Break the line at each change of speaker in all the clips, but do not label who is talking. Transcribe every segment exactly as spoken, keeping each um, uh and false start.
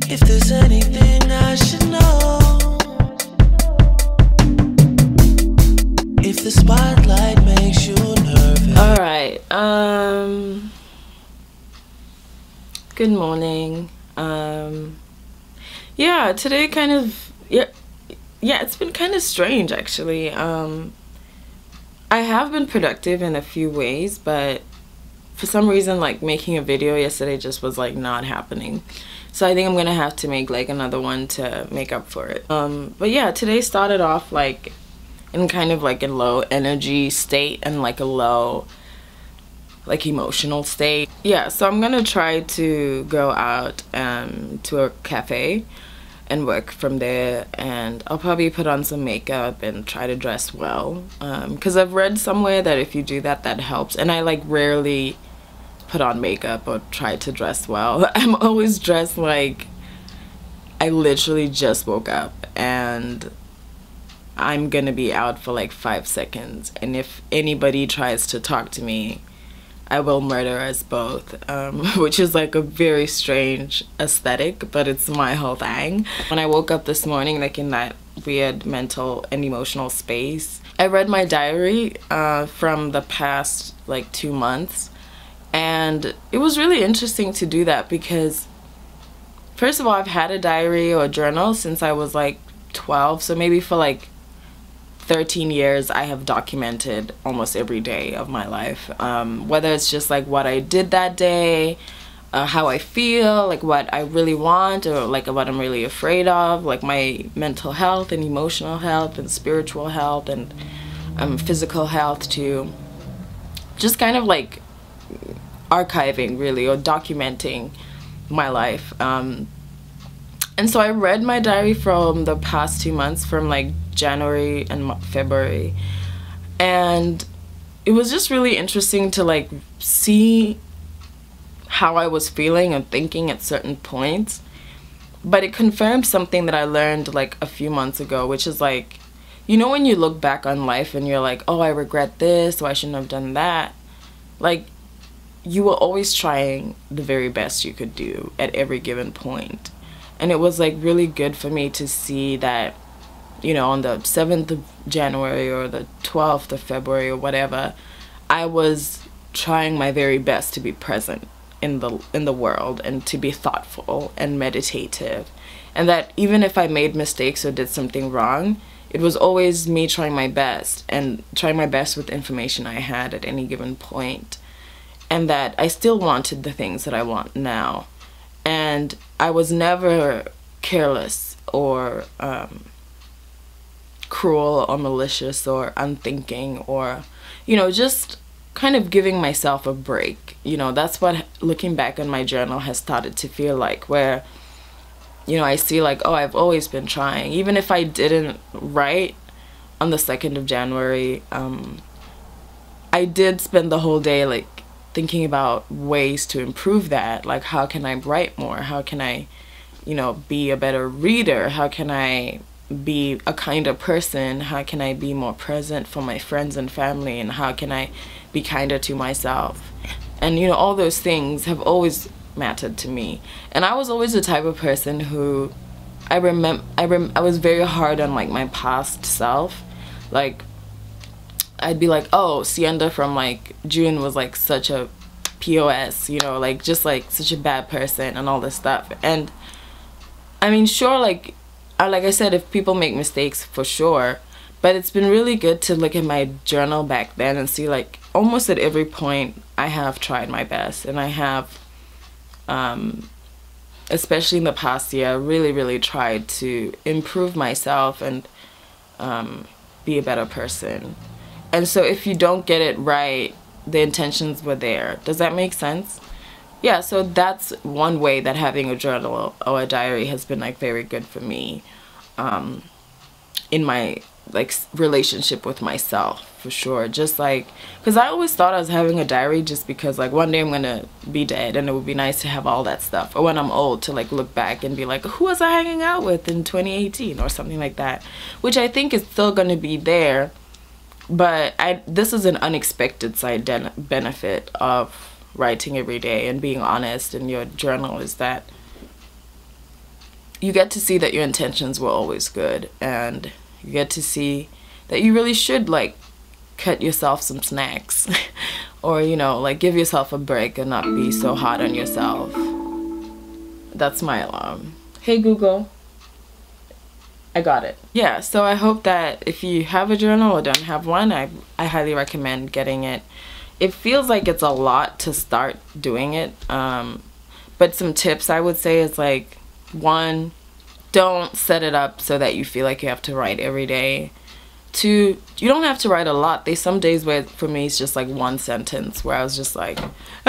If there's anything I should know, if the spotlight makes you nervous.
All right. Um. Good morning. Um. Yeah, today kind of yeah, yeah. It's been kind of strange actually. Um. I have been productive in a few ways, but for some reason, like making a video yesterday just was like not happening. So I think I'm gonna have to make like another one to make up for it. Um, but yeah, today started off like in kind of like a low energy state and like a low like emotional state. Yeah, so I'm gonna try to go out um, to a cafe and work from there, and I'll probably put on some makeup and try to dress well, because um, I've read somewhere that if you do that, that helps. And I like rarely put on makeup or try to dress well. I'm always dressed like I literally just woke up and I'm gonna be out for like five seconds, and if anybody tries to talk to me, I will murder us both, um, which is like a very strange aesthetic, but it's my whole thing. When I woke up this morning, like in that weird mental and emotional space, I read my diary uh, from the past like two months, and it was really interesting to do that because, first of all, I've had a diary or a journal since I was like twelve, so maybe for like thirteen years I have documented almost every day of my life, um, whether it's just like what I did that day, uh, how I feel, like what I really want, or like what I'm really afraid of, like my mental health and emotional health and spiritual health and um, physical health too. Just kind of like archiving really, or documenting my life. Um, and so I read my diary from the past two months, from like January and February, and it was just really interesting to like see how I was feeling and thinking at certain points. But it confirmed something that I learned like a few months ago, which is like, you know, when you look back on life and you're like, oh, I regret this, or I shouldn't have done that, like you were always trying the very best you could do at every given point. And it was like really good for me to see that, you know, on the seventh of January or the twelfth of February or whatever, I was trying my very best to be present in the in the world and to be thoughtful and meditative. And that even if I made mistakes or did something wrong, it was always me trying my best and trying my best with information I had at any given point. And that I still wanted the things that I want now. And I was never careless or um, cruel or malicious or unthinking, or, you know, just kind of giving myself a break. You know, that's what looking back on my journal has started to feel like, where, you know, I see like, oh, I've always been trying. Even if I didn't write on the second of January, um, I did spend the whole day like thinking about ways to improve that. Like, how can I write more? How can I, you know, be a better reader? How can I be a kinder person? How can I be more present for my friends and family? And how can I be kinder to myself? And, you know, all those things have always mattered to me. And I was always the type of person who, I remember, I, rem I was very hard on like my past self. Like, I'd be like, oh, Sienda from like June was like such a P O S, you know, like just like such a bad person and all this stuff. And I mean, sure, like I, like I said, if people make mistakes, for sure, but it's been really good to look at my journal back then and see like almost at every point I have tried my best, and I have, um, especially in the past year, really, really tried to improve myself and um, be a better person. And so if you don't get it right, the intentions were there. Does that make sense? Yeah, so that's one way that having a journal or a diary has been like very good for me um, in my like relationship with myself, for sure. Just like, because I always thought I was having a diary just because like one day I'm gonna be dead and it would be nice to have all that stuff, or when I'm old to like look back and be like, who was I hanging out with in twenty eighteen or something like that, which I think is still gonna be there. But I this is an unexpected side benefit of writing every day and being honest in your journal, is that you get to see that your intentions were always good, and you get to see that you really should like cut yourself some snacks or, you know, like give yourself a break and not be so hard on yourself. That's my alarm. Hey Google, I got it. Yeah, so I hope that if you have a journal or don't have one, I, I highly recommend getting it. It feels like it's a lot to start doing it, um, but some tips I would say is like, one, don't set it up so that you feel like you have to write every day. Two, you don't have to write a lot. There's some days where for me it's just like one sentence where I was just like,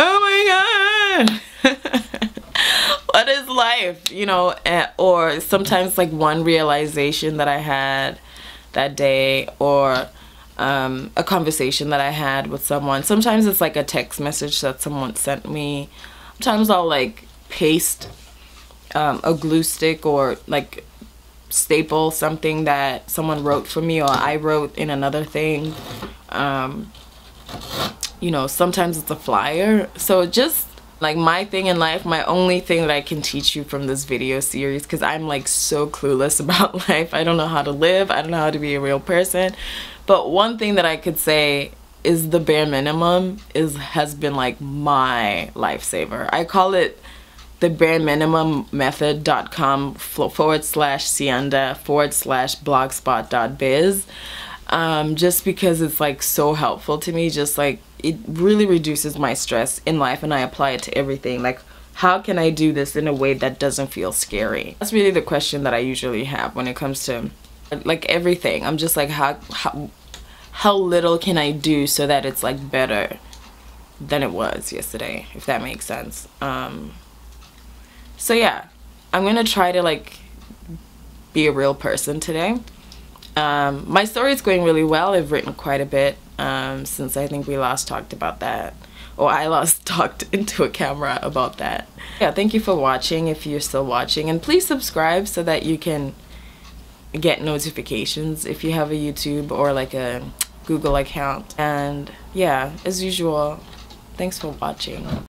oh my god, what is life, you know? Or sometimes like one realization that I had that day, or um, a conversation that I had with someone. Sometimes it's like a text message that someone sent me. Sometimes I'll like paste um, a glue stick or like staple something that someone wrote for me or I wrote in another thing. Um, you know, sometimes it's a flyer. So just like my thing in life, my only thing that I can teach you from this video series, because I'm like so clueless about life. I don't know how to live. I don't know how to be a real person. But one thing that I could say is the bare minimum is has been like my lifesaver. I call it the bare minimum method dot com forward slash Sienda forward slash blogspot dot biz, um, just because it's like so helpful to me. Just like it really reduces my stress in life, and I apply it to everything. Like, how can I do this in a way that doesn't feel scary? That's really the question that I usually have when it comes to like everything. I'm just like, how how how little can I do so that it's like better than it was yesterday, if that makes sense. Um, So yeah, I'm gonna try to like be a real person today. Um, my story is going really well. I've written quite a bit um, since I think we last talked about that, or I last talked into a camera about that. Yeah, thank you for watching if you're still watching, and please subscribe so that you can get notifications if you have a YouTube or like a Google account. And yeah, as usual, thanks for watching.